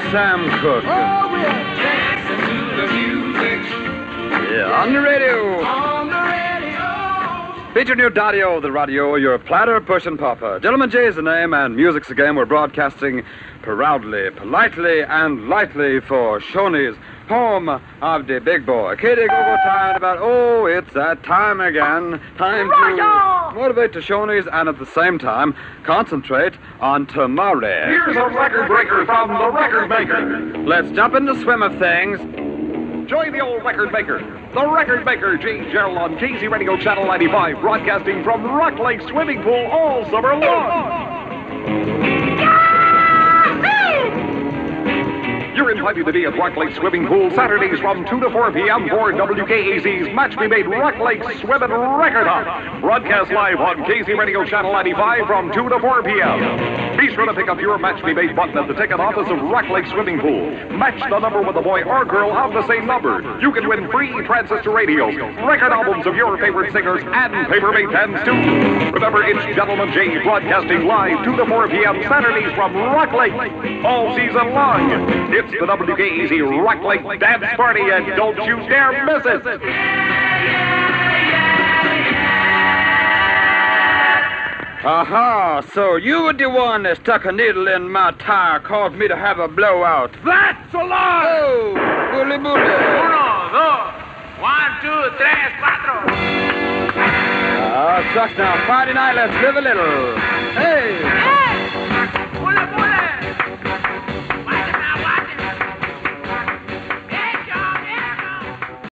Sam Cooke. Oh, we'll dance to the music. Yeah, on the radio. On the radio. Featuring your daddy-o, the radio, your platter pushing Poppa. Gentleman Jay's the name, and music's the game. We're broadcasting proudly, politely, and lightly for Shoney's home of the big boy. Kitty go tired about, oh, it's that time again. Time to motivate the Shoney's and at the same time concentrate on tomorrow. Here's a record breaker from the record maker. Let's jump in the swim of things. Join the old record maker, the record maker, Jarrell on KZ Radio Channel 95, broadcasting from Rock Lake Swimming Pool all summer long. You're invited to be at Rock Lake Swimming Pool Saturdays from 2 to 4 p.m. for WKAZ's Match Me Made Rock Lake Swimming Record Hunt. Broadcast live on KZ Radio Channel 95 from 2 to 4 p.m. Be sure to pick up your Match Me Made button at the ticket office of Rock Lake Swimming Pool. Match the number with a boy or girl of the same number. You can win free transistor radios, record albums of your favorite singers, and papermate pens too. Remember, it's Gentleman J broadcasting live 2 to 4 p.m. Saturdays from Rock Lake all season long. It's the WKAZ Rock Lake Dance Party, and don't you dare miss it! Aha, so you were the one that stuck a needle in my tire, caused me to have a blowout. That's a lie! Oh, bully bully. 1, 2, 1, 2, 3, 4. Sucks now. Friday night, let's live a little. Hey!